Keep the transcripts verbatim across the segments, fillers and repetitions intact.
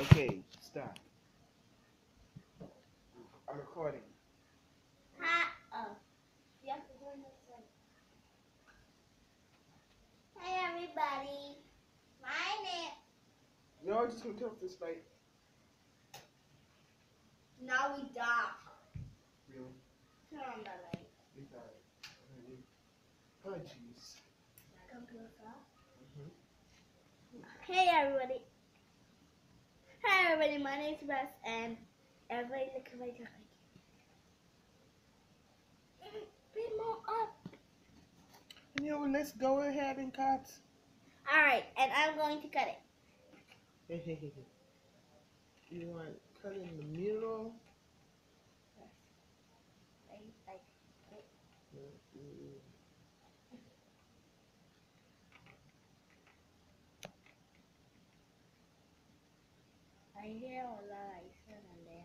Okay, stop. I'm recording. Hi. Oh. You have to go in this way. Hey everybody. My name. Y'all just gonna tell this like. Now we dark. Really? Turn on the light. You got it. Oh jeez. Come closer. Mm-hmm. Hey everybody. Hi everybody. My name is Russ and everybody look at my dark. Bit more up. You know, let's go ahead and cut. Alright, and I'm going to cut it. You want cut in the middle? Like, like, like. Mm-hmm. I hear all that I said on there.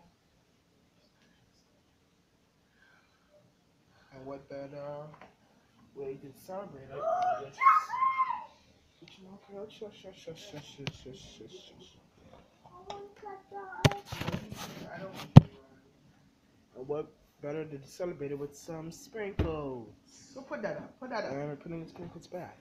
And what better way to celebrate it? Which more girl? Shush, shush, shush, shush, shush, shush, shush, shush. I want to cut that. I don't. And what better to celebrate it with some sprinkles? So put that up. Put that up. And we're putting the sprinkles back.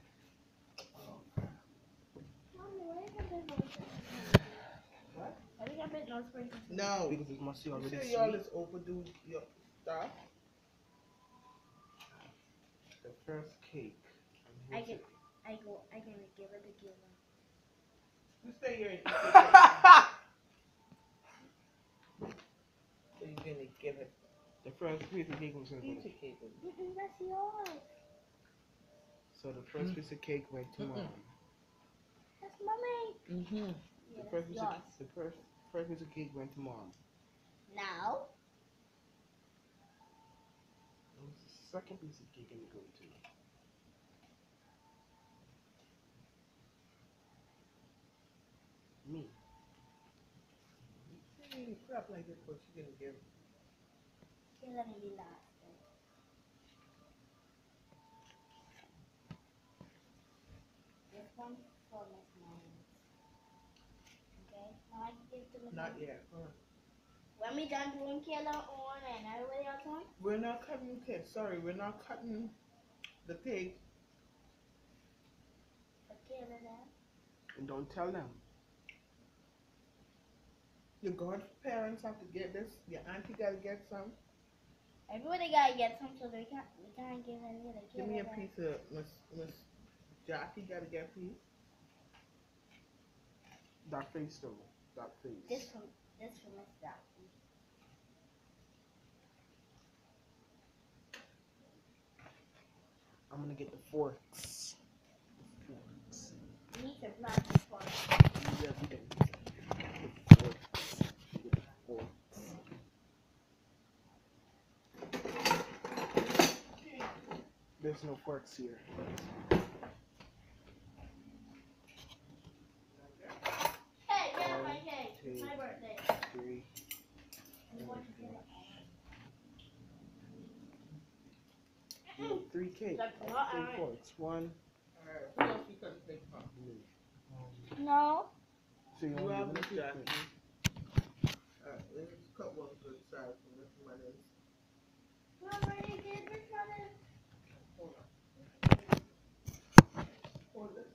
Mommy, why you got big nose? What? Why you got big nose sprinkles? No, because it's mostly already You sweet. see all this overdo your stuff? The first cake. I get, I go, I gonna give it a give up. You stay here and eat your cake. So you're gonna give it. The first piece of cake was going to Eat go. your cake. Mm-mm, that's yours. So the first piece of cake went to mom. That's mommy. Mm-hmm. Yeah, The first that's piece of yours. the first first piece of cake went to mom. Now, And the second piece of cake gonna go to me. You really crap like this, but you're gonna give. okay, let me be last. Then. This one for Miss Mines. Okay, now I can give it to Miss Not Mines. yet. Huh? When we done doing Kayla on and everybody else on, We're not cutting cake. Sorry, we're not cutting the cake. put Kayla there. And don't tell them. Your godparents have to get this. Your auntie gotta get some. Everybody gotta get some, so we can't, we can't give any of the Give me a Kayla there. piece of Miss Miss Jackie. Gotta get a piece. That face though. That face. This from, this from Miss Jackie. I'm gonna get the forks. The forks. You need to plastic for it. Yeah, we can. The forks. Get the forks. There's no forks here. Hey, get up my cake. Two, It's my birthday. three. You want to get it You have three cakes. That's uh, not Three alright. forks. One. Alright. Who else you cut the cake from? Me. No. So you You want have to Miss give Jackie. me Alright, let's cut one good side from Miss Mother's. Mama, you did this mother. Hold on. Hold it.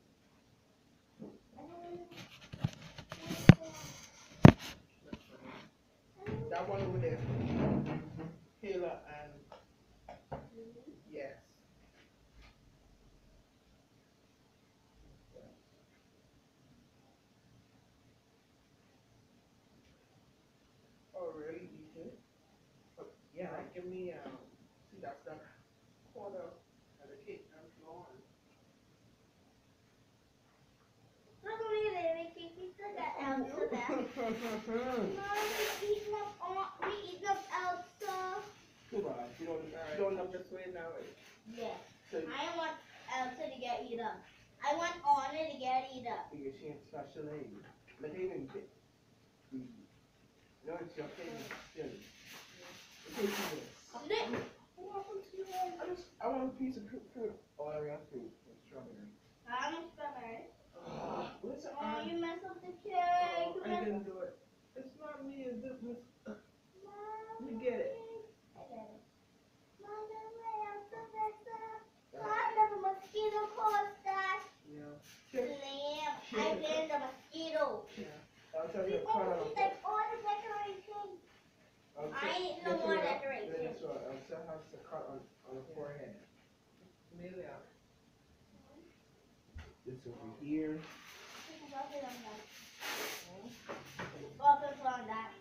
That one over there. Kayla and yes. Oh really? You did? Oh, yeah, give me um see that's the quarter of the cake I'm flowing. Look at me there, Ricky. We still got Elsa there. Mom, we eating up all, we eating up Elsa. Too bad. You don't. You Alright, don't come know. this way now. Yes. So I don't want Elsa to get eat up. I want Anna to get eat up. you she ain't special aid. But they didn't get. No, it's your favorite. Chili. Okay, do this. Nick. What happened to you? I just. I want a piece of fruit. fruit. Oh, I got fruit. It's strawberry. I'm a strawberry. What's the Oh, um, you messed up the cake. Oh, You I messed didn't do it. tell We you to cut always on eat like all the decorations. I'll I tell- ain't no guess more what? decorations. Guess what? I'll tell her to cut on, on the forehead. Amelia. This over here. Focus on that. Focus on that.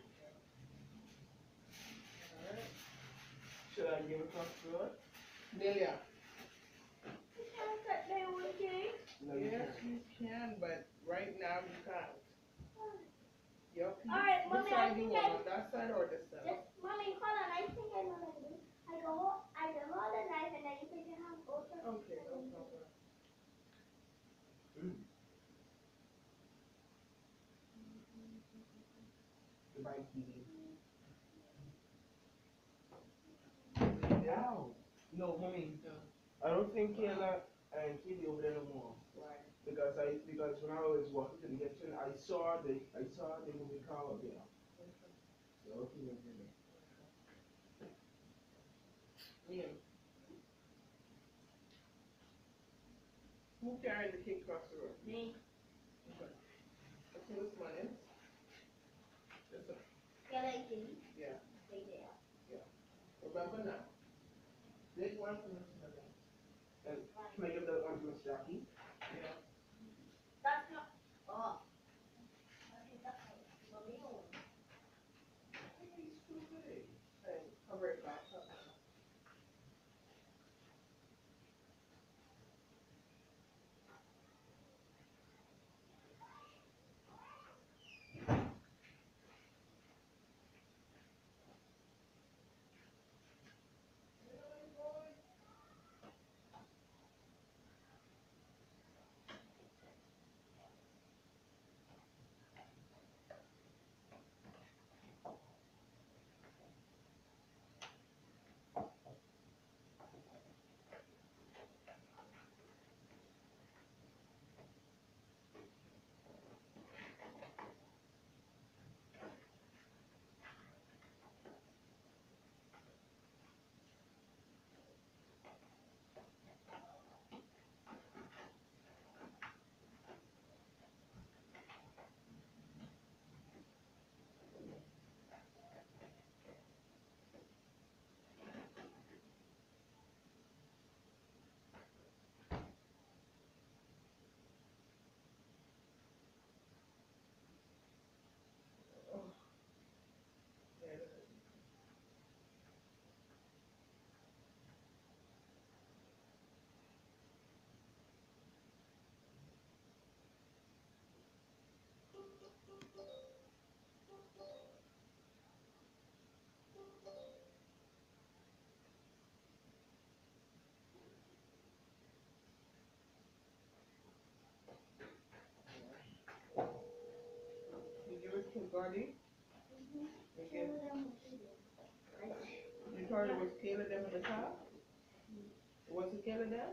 Alright. Should I give it across the road? Amelia. You can't cut my own cake. No, you Yes, can't. you can, but right now you can't. Yep. Alright, Which Mommy, I side you think want? I On that side or this side? just Mommy, hold on. I think I know what to do. I go hold, I go hold the knife and then you put your hand over. Okay, no problem. Mm. Goodbye, Kitty. Ow. No, mommy. No. I don't think Kayla and Kitty over there no more. Why? Because I because when I was walking to the kitchen, I saw the I saw the moving car up there. So okay, no problem. Ian. Who carried the cake across the road? Me. Okay. Let's see this one is. This one. Yeah, like this. Yeah. Right there. Remember now. Big one for Mister Miller. And can I give that one to Miss Jackie? Yeah. That's not. Oh. Okay, that's not. Mommy. Hey, he's too big. Hey, cover it back up. Oh. Yeah, this is- You give it to Gordy? You give- You thought it was Kayla them in the car? Was it Kayla them?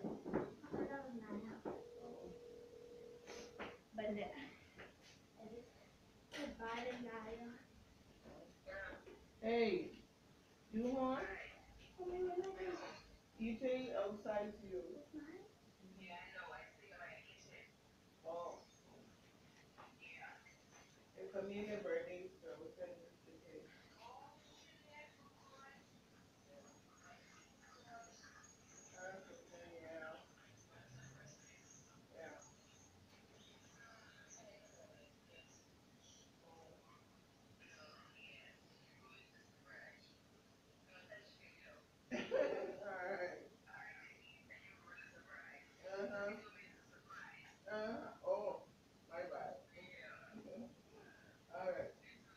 But the. Goodbye, Naya. Hey, you want? Eating outside you. Oh. It's Amelia's birthday, so we send this to cake. Uh, yeah. Yeah. Alright. Uh-huh. Uh-huh. Oh, my bad. Alright.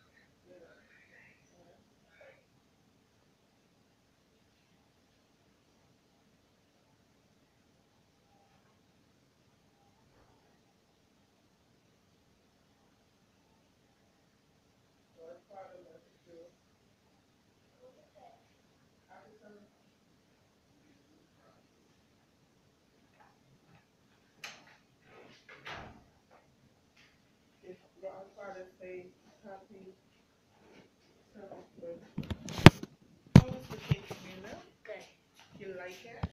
So that's part of it too. Happy summer. If Godfather say happy summer, good. How was the cake, Amanda? Good. You like it?